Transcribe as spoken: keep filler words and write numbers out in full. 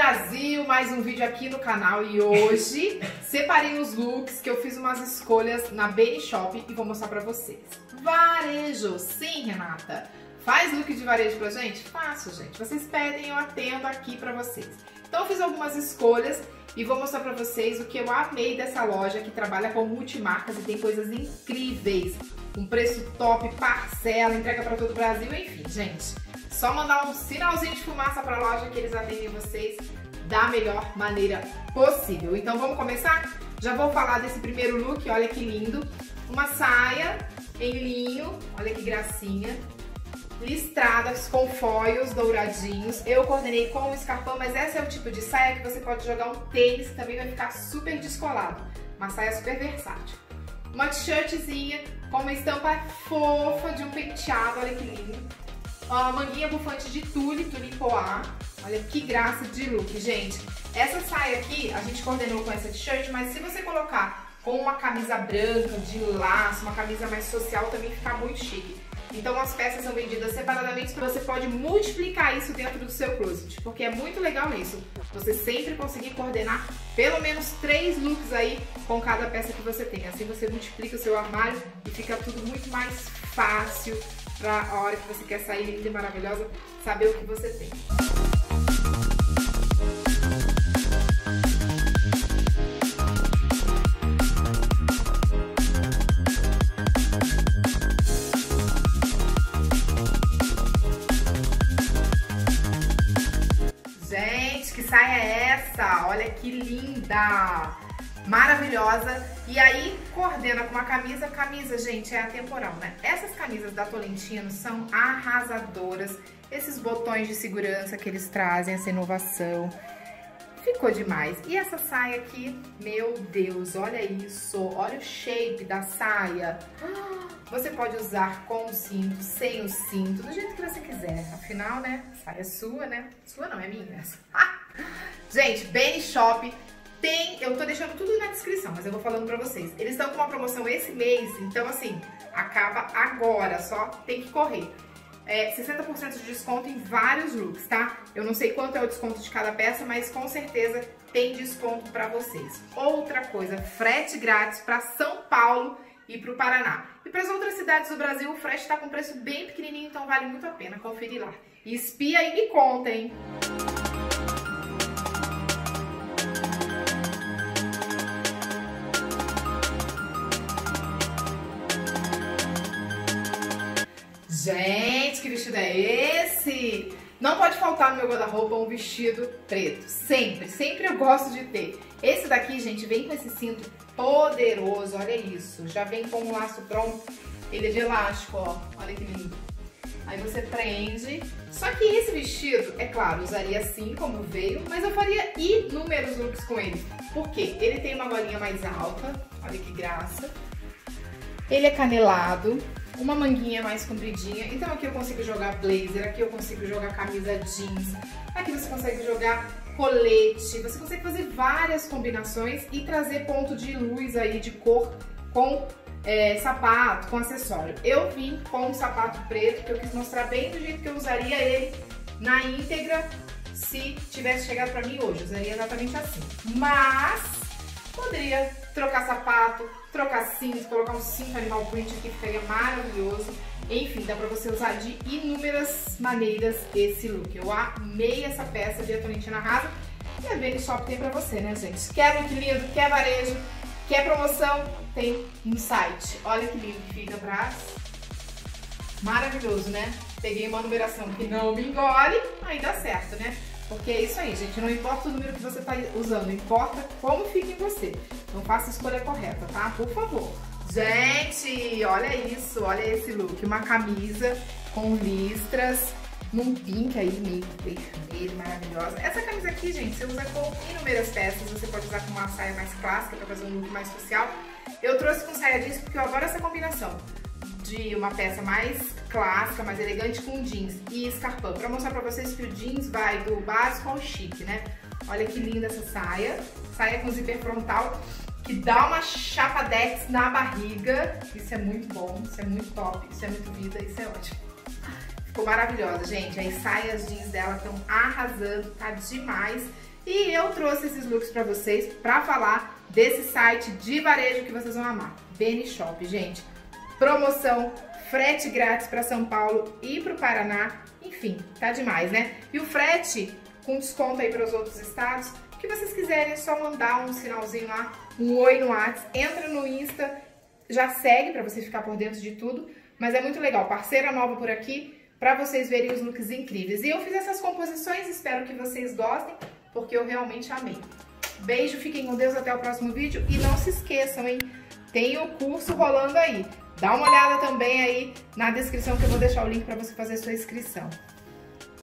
Brasil, mais um vídeo aqui no canal e hoje separei os looks que eu fiz umas escolhas na Beni Shop e vou mostrar pra vocês. Varejo, sim, Renata. Faz look de varejo pra gente? Faço, gente. Vocês pedem, eu atendo aqui pra vocês. Então eu fiz algumas escolhas e vou mostrar pra vocês o que eu amei dessa loja que trabalha com multimarcas e tem coisas incríveis. Um preço top, parcela, entrega pra todo o Brasil, enfim, gente. Só mandar um sinalzinho de fumaça pra loja que eles atendem vocês da melhor maneira possível. Então vamos começar? Já vou falar desse primeiro look, olha que lindo. Uma saia em linho, olha que gracinha. Listradas com foios douradinhos. Eu coordenei com o escarpão, mas esse é o tipo de saia que você pode jogar um tênis, que também vai ficar super descolado. Uma saia super versátil. Uma t-shirtzinha com uma estampa fofa de um penteado, olha que lindo. Uma manguinha bufante de tule, tule poá. Olha que graça de look, gente. Essa saia aqui, a gente coordenou com essa t-shirt, mas se você colocar com uma camisa branca, de laço, uma camisa mais social, também fica muito chique. Então as peças são vendidas separadamente, você pode multiplicar isso dentro do seu closet, porque é muito legal isso. Você sempre conseguir coordenar pelo menos três looks aí com cada peça que você tem. Assim você multiplica o seu armário e fica tudo muito mais fácil para a hora que você quer sair linda e maravilhosa, saber o que você tem. Gente, que saia é essa? Olha que linda! Maravilhosa. E aí, coordena com uma camisa. Camisa, gente, é atemporal, né? Essas camisas da Tolentino são arrasadoras. Esses botões de segurança que eles trazem, essa inovação. Ficou demais. E essa saia aqui, meu Deus, olha isso. Olha o shape da saia. Você pode usar com o cinto, sem o cinto, do jeito que você quiser. Afinal, né, a saia é sua, né? Sua não, é minha. Gente, Beni Shop tem, eu tô deixando tudo na descrição, mas eu vou falando pra vocês. Eles estão com uma promoção esse mês, então assim, acaba agora, só tem que correr. É, sessenta por cento de desconto em vários looks, tá? Eu não sei quanto é o desconto de cada peça, mas com certeza tem desconto pra vocês. Outra coisa, frete grátis pra São Paulo e pro Paraná. E para as outras cidades do Brasil, o frete tá com preço bem pequenininho, então vale muito a pena conferir lá. E espia e me conta, hein? Gente, que vestido é esse? Não pode faltar no meu guarda-roupa um vestido preto. Sempre, sempre eu gosto de ter. Esse daqui, gente, vem com esse cinto poderoso, olha isso. Já vem com um laço pronto. Ele é de elástico, ó. Olha que lindo. Aí você prende. Só que esse vestido, é claro, usaria assim como veio, mas eu faria inúmeros looks com ele. Por quê? Ele tem uma golinha mais alta, olha que graça. Ele é canelado. Uma manguinha mais compridinha, então aqui eu consigo jogar blazer, aqui eu consigo jogar camisa jeans, aqui você consegue jogar colete, você consegue fazer várias combinações e trazer ponto de luz aí, de cor, com é, sapato, com acessório. Eu vim com um sapato preto, que eu quis mostrar bem do jeito que eu usaria ele na íntegra, se tivesse chegado pra mim hoje, eu usaria exatamente assim. Mas poderia trocar sapato, trocar cinto, colocar um cinto animal print aqui, ficaria maravilhoso. Enfim, dá pra você usar de inúmeras maneiras esse look. Eu amei essa peça de Tolentino Arrasa. E a Beni Shop tem pra você, né, gente? Quer look lindo, quer varejo, quer promoção? Tem no site. Olha que lindo que fica atrás. Maravilhoso, né? Peguei uma numeração que não me engole, aí dá certo, né? Porque é isso aí, gente, não importa o número que você está usando, importa como fica em você. Então faça a escolha correta, tá? Por favor. Gente, olha isso, olha esse look. Uma camisa com listras, num pink aí, meio vermelho, maravilhosa. Essa camisa aqui, gente, você usa com inúmeras peças. Você pode usar com uma saia mais clássica para fazer um look mais social. Eu trouxe com saia jeans porque eu adoro essa combinação de uma peça mais clássica, mais elegante com jeans e escarpão, para mostrar para vocês que o jeans vai do básico ao chique, né? Olha que linda essa saia, saia com zíper frontal, que dá uma chapadex na barriga, isso é muito bom, isso é muito top, isso é muito vida, isso é ótimo. Ficou maravilhosa, gente, as saias jeans dela estão arrasando, tá demais. E eu trouxe esses looks pra vocês pra falar desse site de varejo que vocês vão amar, Benishop, gente. Promoção, frete grátis pra São Paulo e pro Paraná, enfim, tá demais, né? E o frete com desconto aí para os outros estados. O que vocês quiserem é só mandar um sinalzinho lá, um oi no WhatsApp, entra no Insta, já segue pra você ficar por dentro de tudo. Mas é muito legal, parceira nova por aqui, pra vocês verem os looks incríveis. E eu fiz essas composições, espero que vocês gostem, porque eu realmente amei. Beijo, fiquem com Deus, até o próximo vídeo. E não se esqueçam, hein? Tem o curso rolando aí. Dá uma olhada também aí na descrição que eu vou deixar o link pra você fazer a sua inscrição.